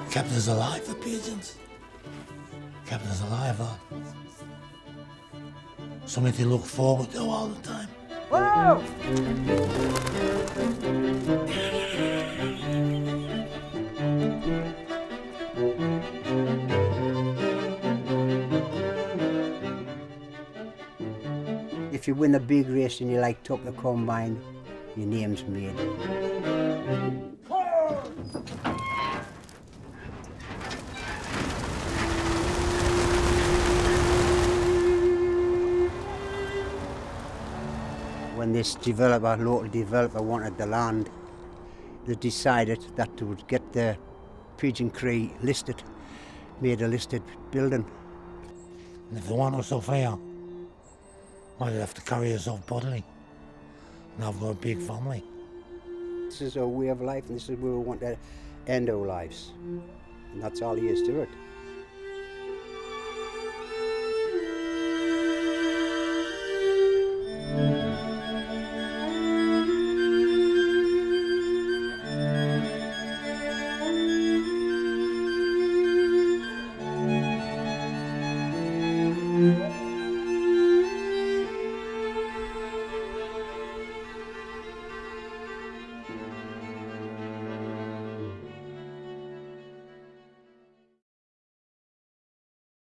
Captain's alive for pigeons. Captain's alive, huh? Something to look forward to all the time. Whoa! If you win a big race and you like top the combine, your name's made. When this local developer wanted the land, they decided that they would get the Pigeon Cree listed, made a listed building. And if they want us up here, might have to carry us off bodily. And I've got a big family. This is our way of life, and this is where we want to end our lives. And that's all there is to it.